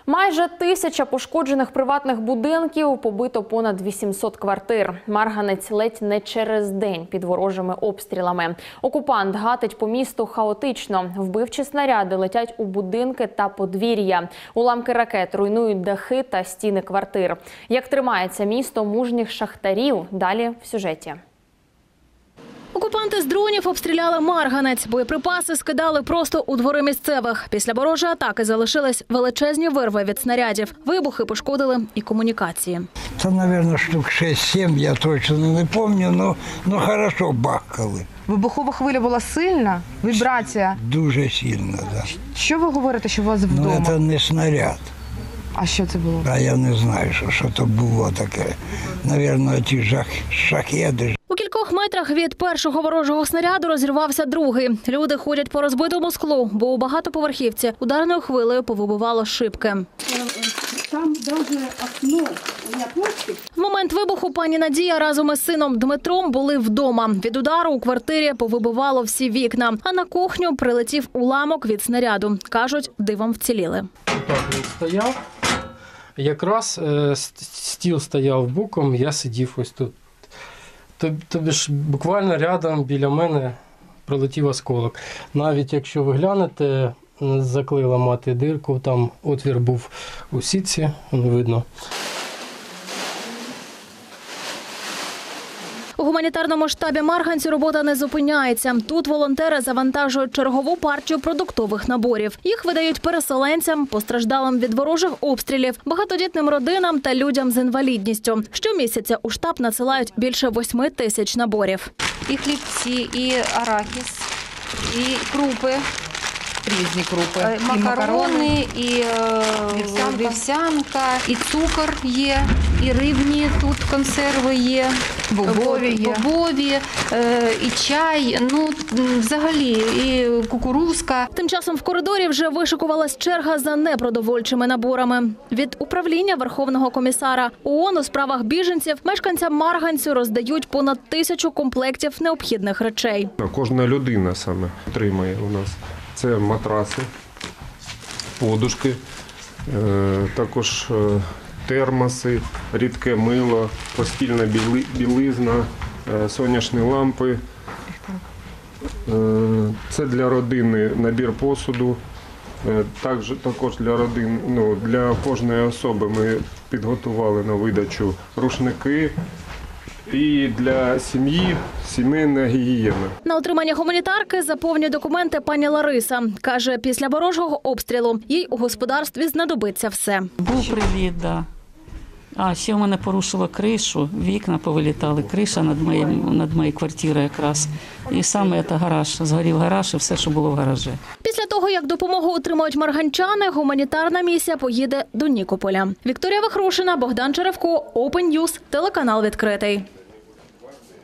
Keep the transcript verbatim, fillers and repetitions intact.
Майже тисяча пошкоджених приватних будинків, побито понад вісімсот квартир. Марганець ледь не через день під ворожими обстрілами. Окупант гатить по місту хаотично. Вбивчі снаряди летять у будинки та подвір'я. Уламки ракет руйнують дахи та стіни квартир. Як тримається місто мужніх шахтарів? Далі в сюжеті. Окупанти з дронів обстріляли Марганець. Боєприпаси скидали просто у двори місцевих. Після ворожої атаки залишились величезні вирви від снарядів. Вибухи пошкодили і комунікації. Це, мабуть, штук шість-сім, я точно не пам'ятаю, але ну, хорошо бахкали. Вибухова хвиля була сильна? Вібрація? Дуже сильна, так. Да. Що ви говорите, що у вас вдома? Ну, це не снаряд. А що це було? А я не знаю, що, що це було таке. Мабуть, ті жах, шахеди. У кількох метрах від першого ворожого снаряду розірвався другий. Люди ходять по розбитому склу, бо у багатоповерхівці ударною хвилею повибивало шибки. Там навіть окно, В момент вибуху пані Надія разом із сином Дмитром були вдома. Від удару у квартирі повибивало всі вікна, а на кухню прилетів уламок від снаряду. Кажуть, дивом вціліли. Так він стояв. Якраз е, стіл стояв боком, я сидів ось тут. Тобі ж буквально рядом біля мене прилетів осколок. Навіть якщо ви глянете, заклила мати дирку, там отвір був у сітці, видно. У гуманітарному штабі Марганцю робота не зупиняється. Тут волонтери завантажують чергову партію продуктових наборів. Їх видають переселенцям, постраждалим від ворожих обстрілів, багатодітним родинам та людям з інвалідністю. Щомісяця у штаб надсилають більше восьми тисяч наборів. І хлібці, і арахіс, і крупи. Різні крупи. І макарони, і вівсянка. вівсянка, і цукор є, і рибні тут консерви є, бобові є, бобові, і чай, ну взагалі, і кукурузка. Тим часом в коридорі вже вишикувалась черга за непродовольчими наборами. Від управління Верховного комісара ООН у справах біженців мешканцям Марганцю роздають понад тисячу комплектів необхідних речей. Кожна людина саме отримає у нас. Це матраси, подушки, також термоси, рідке мило, постільна білизна, сонячні лампи. Це для родини набір посуду. Також, також для родин, ну, для кожної особи ми підготували на видачу рушники. І для сім'ї сімейна гігієна. На отримання гуманітарки заповнює документи пані Лариса. Каже, після ворожого обстрілу їй у господарстві знадобиться все. Був приліт, да. А ще в мене порушило кришу, вікна повилітали, криша над моїм, над моєю квартирою якраз. І саме це гараж, згорів гараж і все, що було в гаражі. Після того, як допомогу отримують марганчани, гуманітарна місія поїде до Нікополя. Вікторія Вахрушина, Богдан Черевко, Open News, телеканал «Відкритий».